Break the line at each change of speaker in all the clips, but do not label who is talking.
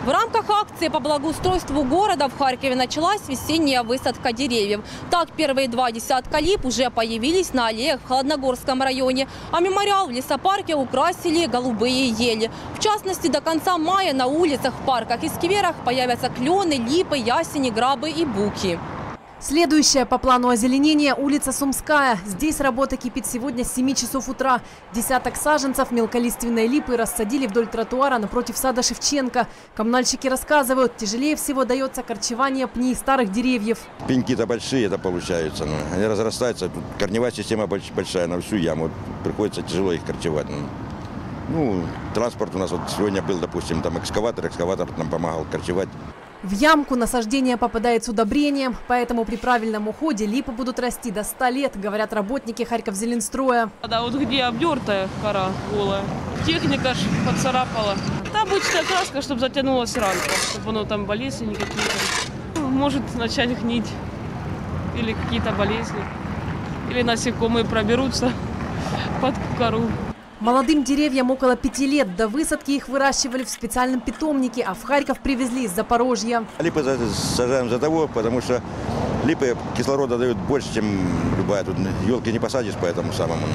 В рамках акции по благоустройству города в Харькове началась весенняя высадка деревьев. Так, первые 2 десятка лип уже появились на аллеях в Холодногорском районе. А мемориал в лесопарке украсили голубые ели. В частности, до конца мая на улицах, парках и скверах появятся клены, липы, ясени, грабы и буки.
Следующая по плану озеленения – улица Сумская. Здесь работа кипит сегодня с 7 часов утра. Десяток саженцев мелколиственной липы рассадили вдоль тротуара напротив сада Шевченко. Коммунальщики рассказывают, тяжелее всего дается корчевание пней старых деревьев.
Пеньки-то большие это получаются. Они разрастаются. Тут корневая система большая на всю яму. Приходится тяжело их корчевать. Транспорт у нас вот сегодня был, допустим, там экскаватор нам помогал корчевать.
В ямку насаждение попадает с удобрением, поэтому при правильном уходе липы будут расти до 100 лет, говорят работники Харьковзеленстроя.
Да, вот где обдертая кора голая, техника ж поцарапала. Это обычная краска, чтобы затянулась ранка, чтобы оно там болезни какие-то. Может начать гнить или какие-то болезни, или насекомые проберутся под кору.
Молодым деревьям около 5 лет. До высадки их выращивали в специальном питомнике, а в Харьков привезли из Запорожья.
Липы сажаем за того, потому что липы кислорода дают больше, чем любая. Тут елки не посадишь по этому самому,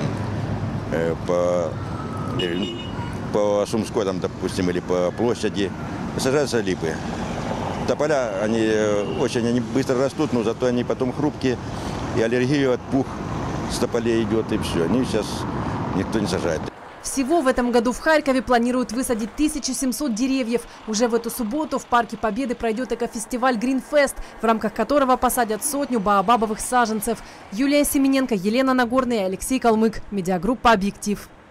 по Сумской, там, допустим, или по площади. Сажаются липы. Тополя, они быстро растут, но зато они потом хрупкие. И аллергию от пух с тополей идет, и все. Они сейчас никто не сажает.
Всего в этом году в Харькове планируют высадить 1700 деревьев. Уже в эту субботу в Парке Победы пройдет экофестиваль «Гринфест», в рамках которого посадят 100 баобабовых саженцев. Юлия Семененко, Елена Нагорная, Алексей Калмык. Медиагруппа «Объектив».